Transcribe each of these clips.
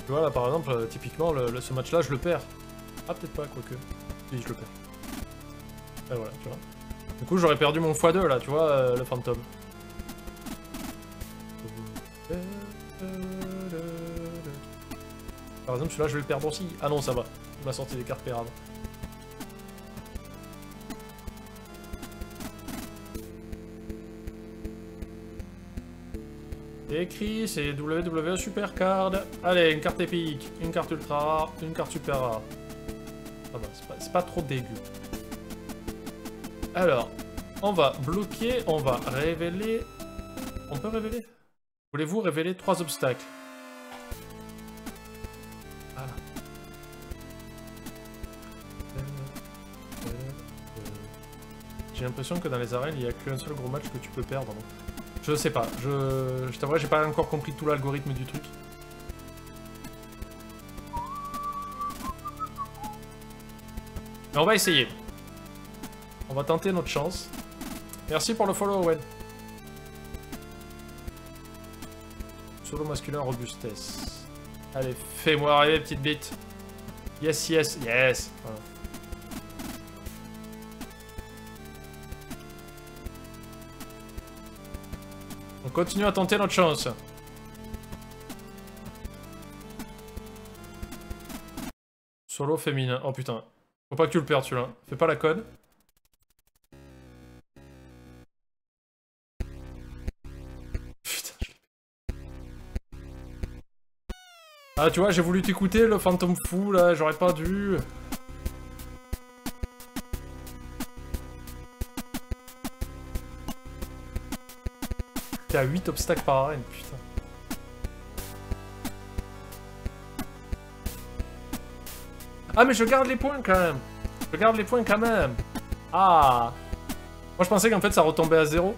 Tu vois, là, par exemple, typiquement, ce match-là, je le perds. Ah, peut-être pas, quoique. Si, je le perds. Et voilà, tu vois. Du coup, j'aurais perdu mon x2, là, tu vois, le fantôme. Par exemple, celui-là, je vais le perdre aussi. Ah non, ça va. Il m'a sorti des cartes pérables. Écrit, c'est WWE Supercard. Allez, une carte épique, une carte ultra rare, une carte super rare. Ah bah, c'est pas trop dégueu. Alors, on va bloquer, on va révéler... On peut révéler? Voulez-vous révéler 3 obstacles? Voilà. J'ai l'impression que dans les arènes, il n'y a qu'un seul gros match que tu peux perdre. Donc. Je sais pas, je t'avoue, j'ai pas encore compris tout l'algorithme du truc. Mais on va essayer. On va tenter notre chance. Merci pour le follow, Owen. Solo masculin, robustesse. Allez, fais-moi arriver, petite bite. Yes, yes, yes. Voilà. On continue à tenter notre chance. Solo féminin. Oh putain. Faut pas que tu le perdes celui-là. Fais pas la conne. Putain, je l'ai... Ah tu vois, j'ai voulu t'écouter le fantôme fou là, j'aurais pas dû. T'es à 8 obstacles par arène, putain. Ah mais je garde les points quand même. Je garde les points quand même. Ah. Moi je pensais qu'en fait ça retombait à 0.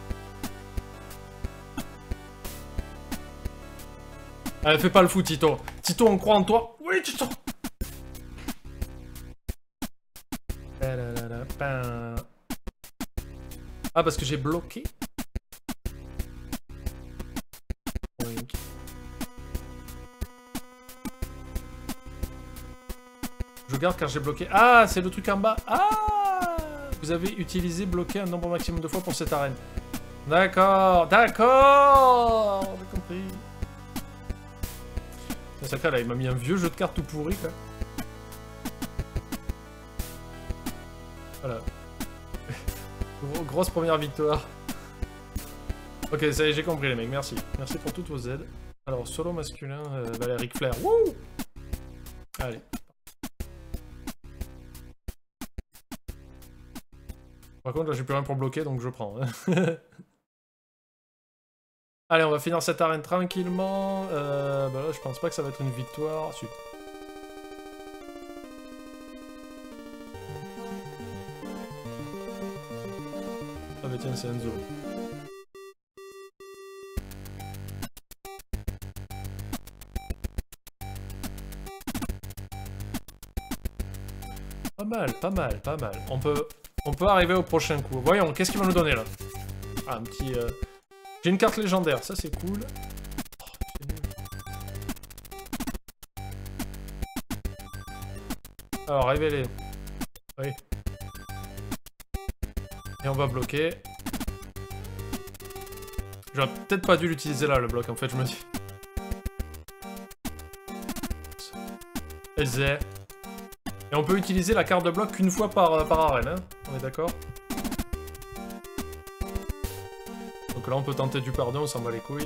Allez, fais pas le fou Tito. Tito, on croit en toi. Oui Tito. Ah parce que j'ai bloqué. Je garde car j'ai bloqué. Ah, c'est le truc en bas. Ah, vous avez utilisé bloqué un nombre maximum de fois pour cette arène. D'accord, d'accord. J'ai compris. C'est ça là, il m'a mis un vieux jeu de cartes tout pourri quoi. Voilà. Grosse première victoire. Ok, ça y est, j'ai compris les mecs, merci. Merci pour toutes vos aides. Alors, solo masculin, Ric Flair. Wouh! Allez. Par contre, là, j'ai plus rien pour bloquer, donc je prends. Allez, on va finir cette arène tranquillement. Bah là, je pense pas que ça va être une victoire. Super. Ah bah tiens, c'est Enzo. Pas mal, pas mal, pas mal. On peut arriver au prochain coup. Voyons, qu'est-ce qu'il va nous donner là? Ah, un petit... J'ai une carte légendaire, ça c'est cool. Oh, c'est nul. Alors, révéler. Oui. Et on va bloquer. J'aurais peut-être pas dû l'utiliser là, le bloc, en fait, je me dis. Aisé. Et on peut utiliser la carte de bloc qu'une fois par arène, hein. On est d'accord? Donc là, on peut tenter du pardon, on s'en bat les couilles.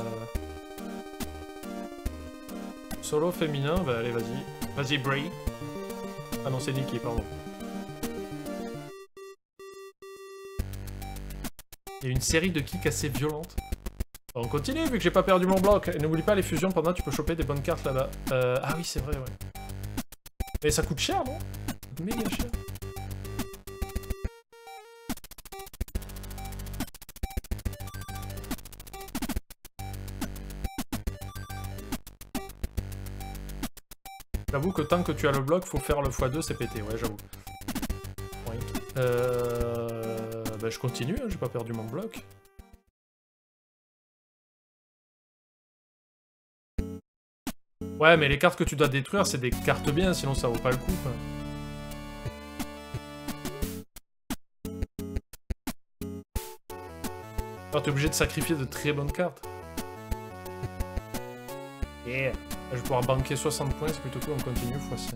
Solo féminin, bah allez, vas-y. Vas-y, Bray. Ah non, c'est Nikki, pardon. Il y a une série de kicks assez violentes. On continue, vu que j'ai pas perdu mon bloc. Et n'oublie pas les fusions, pendant tu peux choper des bonnes cartes là-bas. Ah oui, c'est vrai, ouais. Mais ça coûte cher, non? Ça coûte méga cher. J'avoue que tant que tu as le bloc, faut faire le x2, c'est pété, ouais, j'avoue. Oui. Bah, je continue, hein, j'ai pas perdu mon bloc. Ouais, mais les cartes que tu dois détruire, c'est des cartes bien, sinon ça vaut pas le coup, quoi. Alors t'es obligé de sacrifier de très bonnes cartes. Yeah. Je vais pouvoir banquer 60 points, c'est plutôt cool, on continue, x5.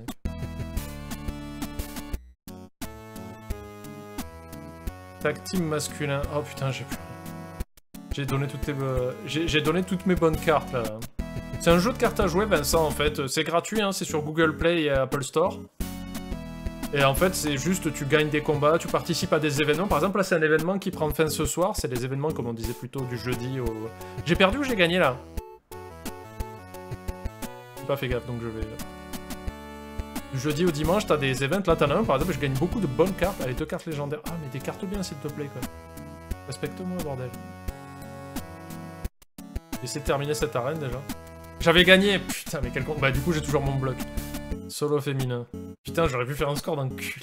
Tag team masculin. Oh putain, j'ai plus. J'ai donné toutes mes bonnes cartes là. C'est un jeu de cartes à jouer, Vincent, en fait. C'est gratuit, hein, c'est sur Google Play et Apple Store. Et en fait, c'est juste, tu gagnes des combats, tu participes à des événements. Par exemple, là, c'est un événement qui prend fin ce soir. C'est les événements, comme on disait plus tôt, du jeudi au... J'ai perdu ou j'ai gagné, là? J'ai pas fait gaffe, donc je vais... Du jeudi au dimanche, t'as des events. Là, t'en as un, par exemple, je gagne beaucoup de bonnes cartes. Allez, 2 cartes légendaires. Ah, mais des cartes bien, s'il te plaît, quoi. Respecte-moi, bordel. J'essaie de terminer cette arène, déjà. J'avais gagné. Putain, mais quel con... Bah, du coup, j'ai toujours mon bloc. Solo féminin. Putain, j'aurais pu faire un score d'enculé.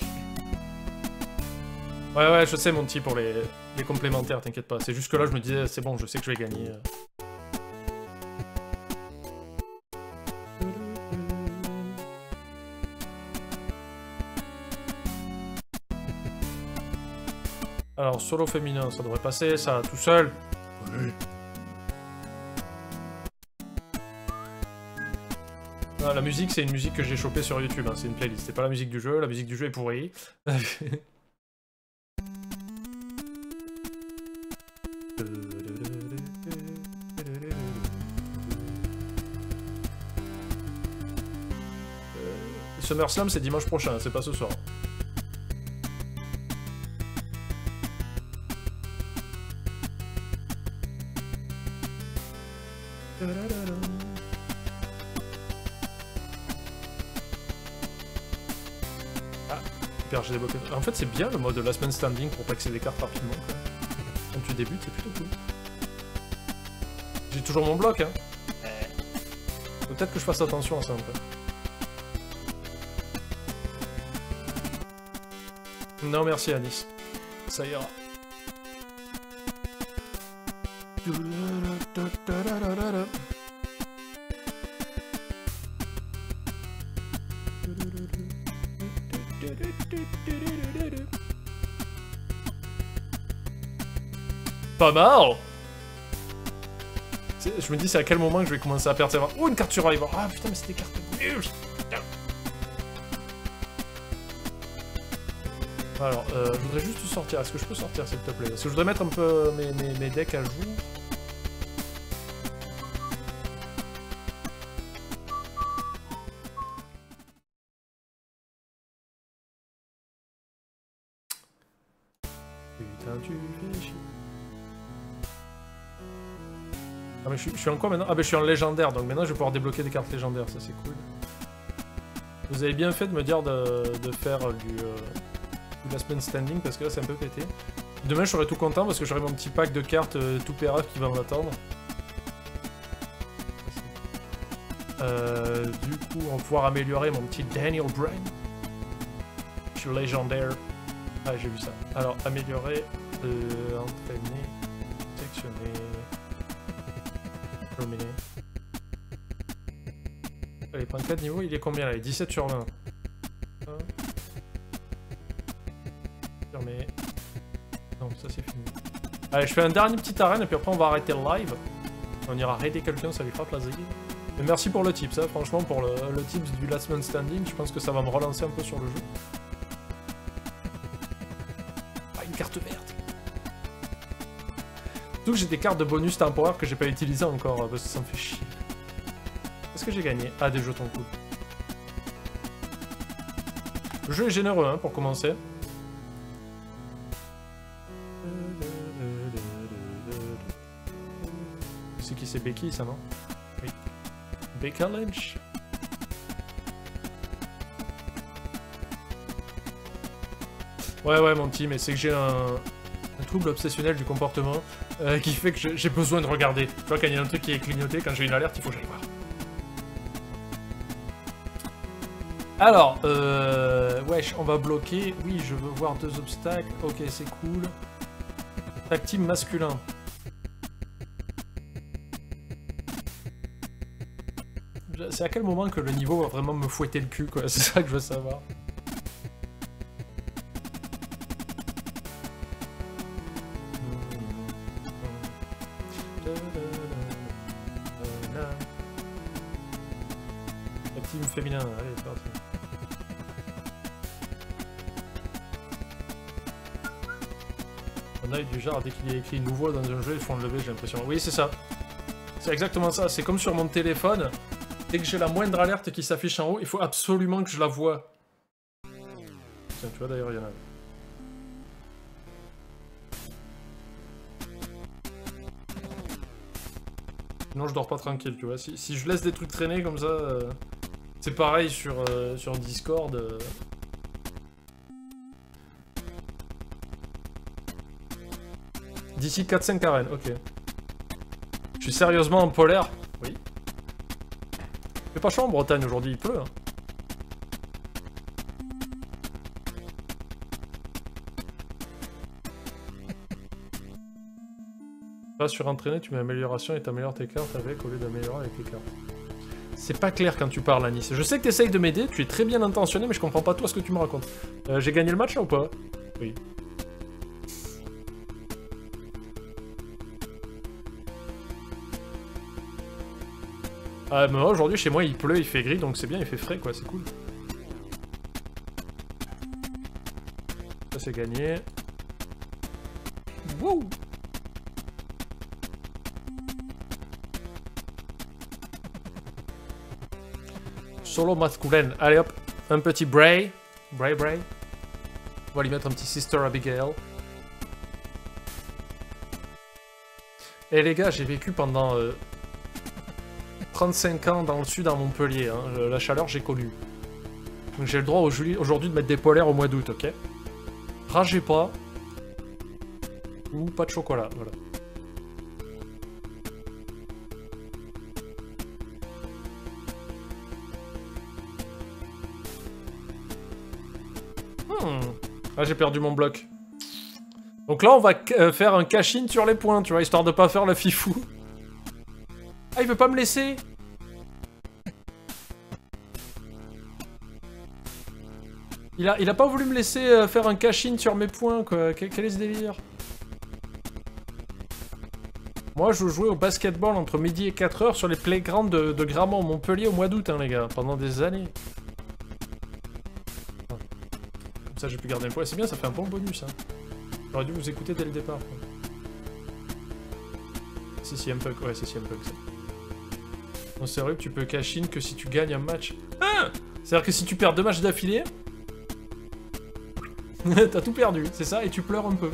Ouais, je sais, mon petit, pour les complémentaires, t'inquiète pas. C'est juste que là, je me disais, c'est bon, je sais que je vais gagner. Alors, solo féminin, ça devrait passer, ça, tout seul. Oui. Ah, la musique, c'est une musique que j'ai chopée sur YouTube, hein. C'est une playlist. C'est pas la musique du jeu est pourrie. SummerSlam, c'est dimanche prochain, c'est pas ce soir. Ah, super, j'ai débloqué. En fait, c'est bien le mode last man standing pour paxer des cartes rapidement. Quoi. Quand tu débutes, c'est plutôt cool. J'ai toujours mon bloc, hein. Peut-être que je fasse attention à ça un peu. Non, merci Anis. Ça ira. Pas mal. Je me dis c'est à quel moment que je vais commencer à perdre ses bras. Oh, une carte survivor. Ah putain, mais c'est des cartes nulles. Alors, je voudrais juste sortir. Est-ce que je peux sortir, s'il te plaît? Parce que je voudrais mettre un peu mes decks à jour. Putain, tu fais chier. Ah, mais je suis en quoi maintenant? Ah, bah je suis en légendaire, donc maintenant je vais pouvoir débloquer des cartes légendaires, ça c'est cool. Vous avez bien fait de me dire de faire du last man standing parce que là c'est un peu pété. Demain je serai tout content parce que j'aurai mon petit pack de cartes tout pérave qui va m'attendre. Du coup on va pouvoir améliorer mon petit Daniel Brain. Je suis légendaire. Ah j'ai vu ça. Alors améliorer, entraîner, sectionner, terminer. Allez, point 4 niveau, il est combien là? Il est 17 sur 20. Mais... Non, ça c'est fini. Allez, je fais un dernier petit arène et puis après on va arrêter le live. On ira raider quelqu'un, ça lui fera plaisir. Mais merci pour le tips, hein. Franchement, pour le tips du last man standing, je pense que ça va me relancer un peu sur le jeu. Ah, une carte verte. Surtout que j'ai des cartes de bonus temporaires que j'ai pas utilisées encore, parce que ça me fait chier. Qu'est-ce que j'ai gagné? Ah, des jetons cool. Le jeu est généreux, hein, pour commencer. C'est qui, c'est Becky, ça, non? Oui. Becca Lynch. Ouais, mon petit, mais c'est que j'ai un trouble obsessionnel du comportement qui fait que j'ai besoin de regarder. Tu vois, quand il y a un truc qui est clignoté, quand j'ai une alerte, il faut que j'aille voir. Alors, wesh, on va bloquer. Oui, je veux voir 2 obstacles. Ok, c'est cool. Tag team masculin. C'est à quel moment que le niveau va vraiment me fouetter le cul, quoi. C'est ça que je veux savoir. La team féminin, allez, c'est parti. On a du genre, dès qu'il y a écrit nouveau dans un jeu, ils font le lever, j'ai l'impression. Oui, c'est ça. C'est exactement ça. C'est comme sur mon téléphone. Dès que j'ai la moindre alerte qui s'affiche en haut, il faut absolument que je la voie. Tiens, tu vois, d'ailleurs, il y en a. Sinon, je dors pas tranquille, tu vois. Si je laisse des trucs traîner comme ça, c'est pareil sur Discord. D'ici 4-5 arènes, ok. Je suis sérieusement en polaire. Oui. Il fait pas chaud en Bretagne aujourd'hui, il pleut. Hein. Pas surentraîné, tu mets amélioration et t'améliores tes cartes avec au lieu d'améliorer avec les cartes. C'est pas clair quand tu parles, Anis. Je sais que t'essayes de m'aider, tu es très bien intentionné, mais je comprends pas toi ce que tu me racontes. J'ai gagné le match là ou pas? Oui. Ah, mais moi, aujourd'hui, chez moi, il pleut, il fait gris, donc c'est bien, il fait frais, quoi, c'est cool. Ça, c'est gagné. Wouh! Solo masculin. Allez, hop, un petit Bray. Bray. On va lui mettre un petit Sister Abigail. Et les gars, j'ai vécu pendant... 35 ans dans le sud à Montpellier, hein. La chaleur j'ai connu. Donc j'ai le droit aujourd'hui de mettre des polaires au mois d'août, ok? Ragez pas. Ou pas de chocolat, voilà. Ah, j'ai perdu mon bloc. Donc là on va faire un cash-in sur les points, tu vois, histoire de pas faire le fifou. Ah, il veut pas me laisser. Il a pas voulu me laisser faire un cash-in sur mes points, quoi. Quel est ce délire? Moi, je jouais au basketball entre midi et 4h sur les playgrounds de Gramont, Montpellier, au mois d'août, hein, les gars. Pendant des années. Comme ça, j'ai pu garder le poids. C'est bien, ça fait un bon bonus, hein. J'aurais dû vous écouter dès le départ, quoi. C'est un Punk, ouais, c'est CM Punk, ça. Non, c'est vrai que tu peux cash-in que si tu gagnes un match. Ah! C'est-à-dire que si tu perds 2 matchs d'affilée... T'as tout perdu, c'est ça, et tu pleures un peu.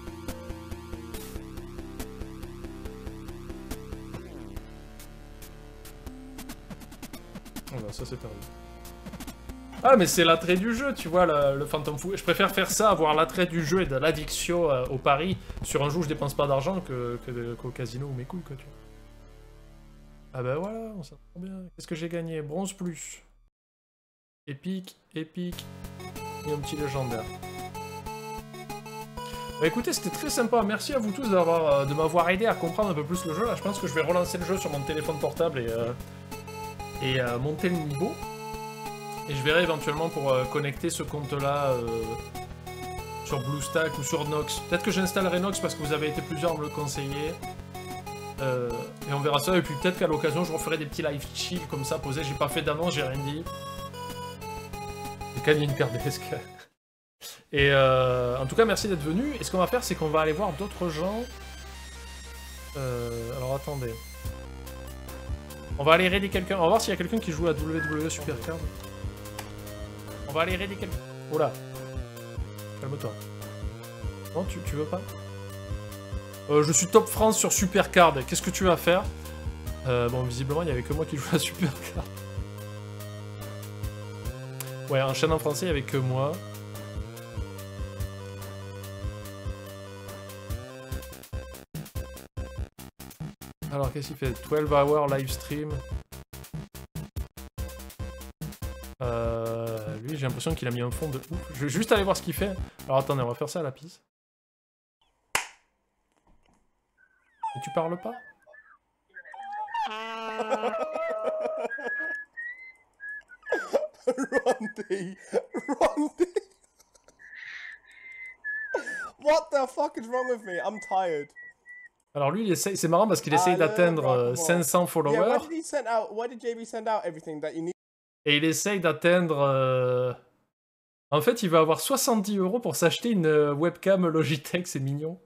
Oh bah, ça c'est perdu. Ah, mais c'est l'attrait du jeu, tu vois, le Phantom Fou. Je préfère faire ça, avoir l'attrait du jeu et de l'addiction au pari sur un jeu où je dépense pas d'argent qu'au casino ou mes couilles, quoi, tu vois. Ah bah voilà, on s'entend bien. Qu'est-ce que j'ai gagné? Bronze plus. Épique. Et un petit légendaire. Bah écoutez, c'était très sympa. Merci à vous tous de m'avoir aidé à comprendre un peu plus le jeu. Là, je pense que je vais relancer le jeu sur mon téléphone portable et monter le niveau. Et je verrai éventuellement pour connecter ce compte-là sur BlueStack ou sur Nox. Peut-être que j'installerai Nox parce que vous avez été plusieurs à me le conseiller. Et on verra ça. Et puis peut-être qu'à l'occasion, je referai des petits live chill comme ça, posés. J'ai pas fait d'annonce, j'ai rien dit. Et quand il y a une paire d'escales. Et en tout cas, merci d'être venu. Et ce qu'on va faire, c'est qu'on va aller voir d'autres gens. Alors attendez. On va aller raider quelqu'un. On va voir s'il y a quelqu'un qui joue à WWE Supercard. On va aller raider quelqu'un. Oh là. Calme-toi. Non, tu veux pas? Je suis top France sur Supercard. Qu'est-ce que tu vas faire? Bon, visiblement, il n'y avait que moi qui joue à Supercard. Ouais, en chaîne en français, il n'y avait que moi. Alors, qu'est-ce qu'il fait? 12 hour live stream. Lui, j'ai l'impression qu'il a mis un fond de ouf. Je vais juste aller voir ce qu'il fait. Alors, attendez, on va faire ça à la pisse. Et tu parles pas? Rondy! Rondy! What the fuck is wrong with me? I'm tired. Alors lui, il essaye, c'est marrant parce qu'il essaye d'atteindre 500 followers. Yeah, why did JB send out everything that you need? Et il essaye d'atteindre... En fait, il va avoir 70 € pour s'acheter une webcam Logitech, c'est mignon.